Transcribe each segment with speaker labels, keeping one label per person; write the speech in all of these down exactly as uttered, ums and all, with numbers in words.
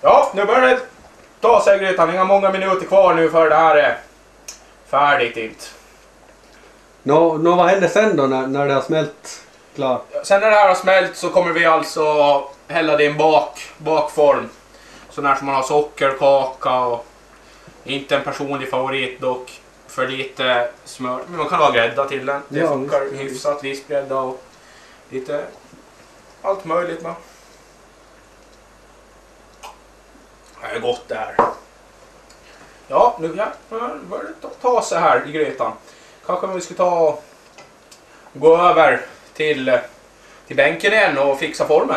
Speaker 1: Ja, nu börjar det ta sig grytan. Inga många minuter kvar nu för det här är färdigt inte.
Speaker 2: Nå, nå vad händer sen då när, när det har smält klart?
Speaker 1: Sen när det här har smält så kommer vi alltså hälla det i en bak, bakform. Sån här som man har sockerkaka och inte en personlig favorit dock. För lite smör. Men man kan ha grädda till den. Det
Speaker 2: ja,
Speaker 1: funkar
Speaker 2: visst.
Speaker 1: hyfsat, vispgrädda och lite allt möjligt med. Det är gott det här. Ja, nu ja, börjar det ta, ta sig här i grytan. Kanske vi ska ta och gå över till, till bänken igen och fixa formen.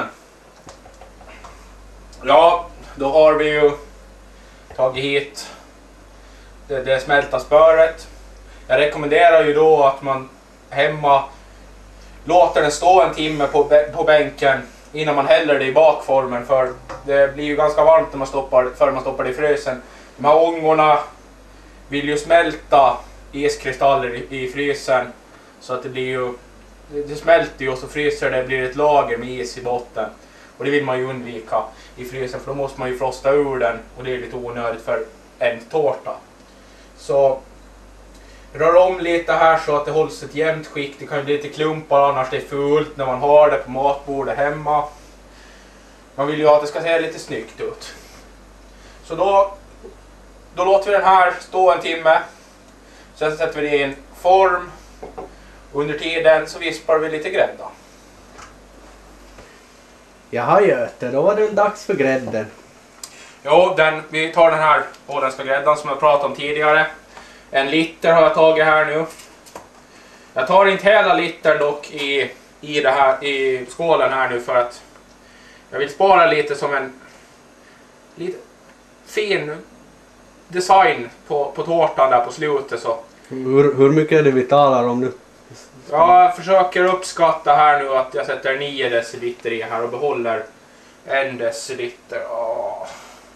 Speaker 1: Ja, då har vi ju tagit hit det, det smälta spöret. Jag rekommenderar ju då att man hemma låter den stå en timme på, på bänken innan man häller det i bakformen, för det blir ju ganska varmt när man stoppar, för man stoppar det i frysen. De här ångorna vill ju smälta iskristaller i, i frysen, så att det blir ju det, det smälter ju och så fryser det, blir ett lager med is i botten. Och det vill man ju undvika i frysen, för då måste man ju frosta ur den och det är lite onödigt för en tårta. Så rör om lite här så att det hålls ett jämnt skick. Det kan ju bli lite klumpar annars det är fullt när man har det på matbordet hemma. Man vill ju att det ska se lite snyggt ut. Så då, då låter vi den här stå en timme. Sen sätter vi det i en form. Under tiden så vispar vi lite grädda.
Speaker 2: Jaha Göte, då var det dags för grädden.
Speaker 1: Jo, den, vi tar den här åländska gräddan som jag pratade om tidigare. En liter har jag tagit här nu. Jag tar inte hela liter dock i, i, det här, i skålen här nu, för att jag vill spara lite som en lite fin design på, på tårtan där på slutet. Så.
Speaker 2: Hur, hur mycket är det vi talar om nu?
Speaker 1: Jag försöker uppskatta här nu att jag sätter nio deciliter i här och behåller en deciliter. Ja,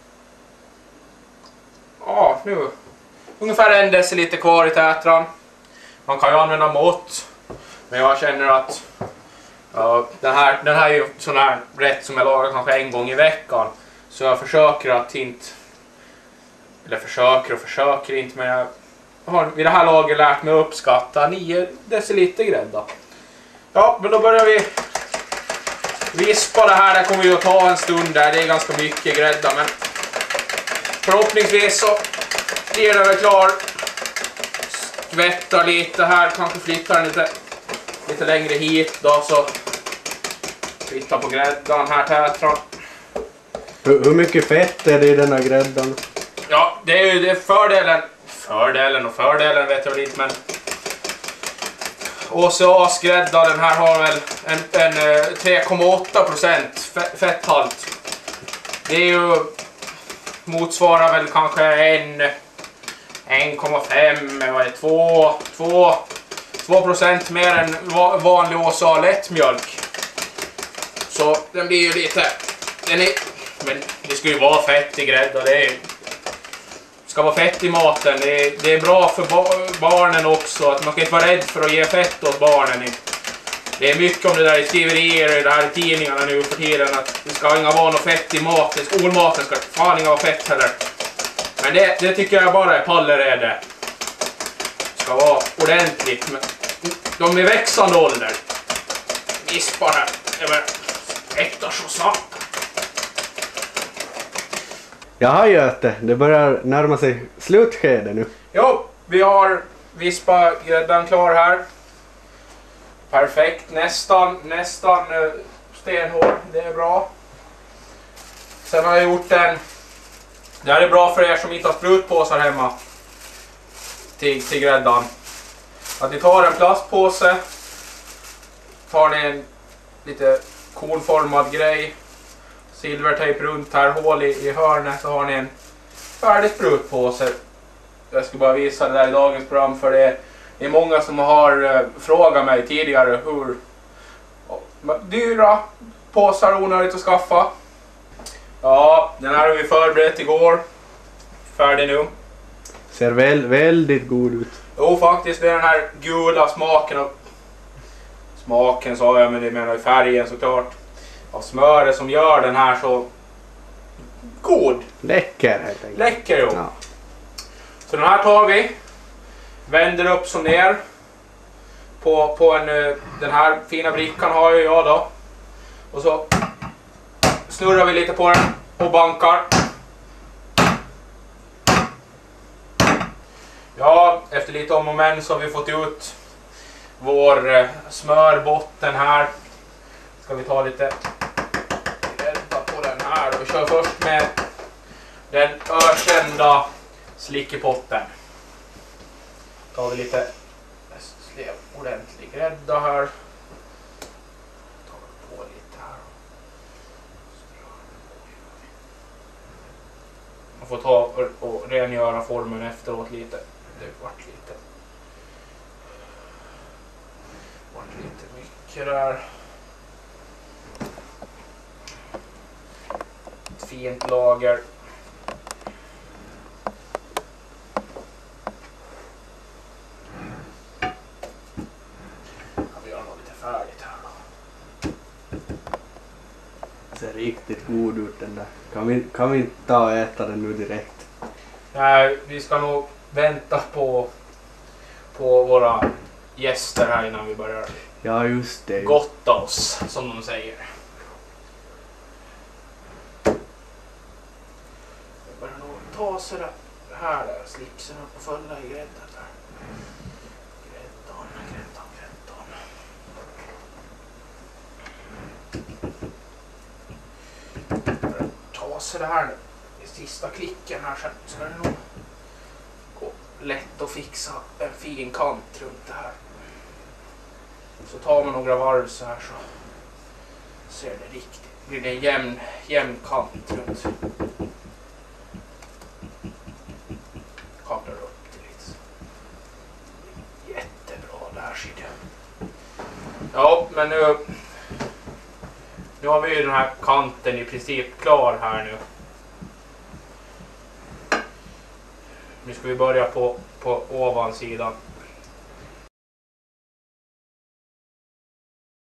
Speaker 1: ja nu. Ungefär en deciliter kvar i tätran. Man kan ju använda mått. Men jag känner att ja, den, här, den här är ju sån här rätt som jag lagar kanske en gång i veckan. Så jag försöker att inte... Eller försöker och försöker inte, men jag har vid det här laget lärt mig att uppskatta nio deciliter grädda. Ja, men då börjar vi vispa det här. Det kommer ju att ta en stund där. Det är ganska mycket grädda, men förhoppningsvis så blir den väl klar. Skvätta lite här, kanske flyttar den lite, lite längre hit då, så flytta på gräddan här tätran.
Speaker 2: Hur, hur mycket fett är det i den här gräddan?
Speaker 1: Ja, det är ju det fördelen. Fördelen och fördelen vet jag lite, men O C A-grädda, den här har väl en, en tre komma åtta procent fetthalt. Det är ju motsvarar väl kanske en en komma fem eller två procent mer än vanlig O C A lättmjölk. Så den blir ju lite, den är, men det ska ju vara fett i grädda, det är, ska vara fett i maten. Det är, det är bra för barnen också, att man kan inte vara rädd för att ge fett åt barnen. Det är mycket om det där i skriverier och det här i tidningarna nu för tiden, att det ska inga vara något fett i maten. Skolmaten ska fan inga vara fett heller. Men det, det tycker jag bara är palleräde. Det ska vara ordentligt. Men de är växande ålder. Vispar här. Det är äkta så snabbt.
Speaker 2: Jaha Göte, det börjar närma sig slutskede nu.
Speaker 1: Jo, vi har vispagräddan klar här. Perfekt, nästan, nästan stenhård, det är bra. Sen har jag gjort en, det här är bra för er som inte har sprutpåsar hemma till, till gräddan. Att ni tar en plastpåse, tar ni en lite konformad grej, silvertejp runt här, hål i, i hörnet, så har ni en färdig sprutpåse. Jag ska bara visa det där i dagens program, för det är, det är många som har uh, frågat mig tidigare hur uh, dyra påsar onödigt att skaffa. Ja, den här har vi förberett igår. Färdig nu.
Speaker 2: Ser väl, väldigt god ut.
Speaker 1: Jo, faktiskt, det är den här gula smaken och smaken sa jag, men det menar ju färgen såklart. Av smöret som gör den här så god.
Speaker 2: Läcker helt enkelt.
Speaker 1: Läcker jo.
Speaker 2: Ja.
Speaker 1: Så den här tar vi. Vänder upp som ner. På, på en, den här fina brickan har ju jag då. Och så snurrar vi lite på den och bankar. Ja, efter lite om och men så har vi fått ut vår smörbotten här. Ska vi ta lite grädda på den här. Vi kör först med den ökända slickepotten. Tar vi lite ordentlig grädda här. Tar vi på lite här. Man får ta och rengöra formen efteråt lite. Det vart lite. Vart lite mycket där. Ett fint lager. Färdigt här då.
Speaker 2: Ser riktigt god ut den där. Kan vi, kan vi inte ta och äta den nu direkt?
Speaker 1: Nej, vi ska nog vänta på, på våra gäster här innan vi börjar
Speaker 2: Ja, just det.
Speaker 1: gotta oss, som de säger. Vi börjar nog ta sig där, här där, slipsen upp och följa i grädden där. Gräddan, gräddan, gräddan. Ta sig det här nu. I sista klicken här sen ska det nog gå lätt att fixa en fin kant runt det här. Så tar man några varv så här så ser det riktigt. Blir det en jämn, jämn kant runt. Kaklar upp det lite. Jättebra där ser du. Ja, men nu Nu har vi ju den här kanten i princip klar här nu. Nu ska vi börja på, på ovansidan.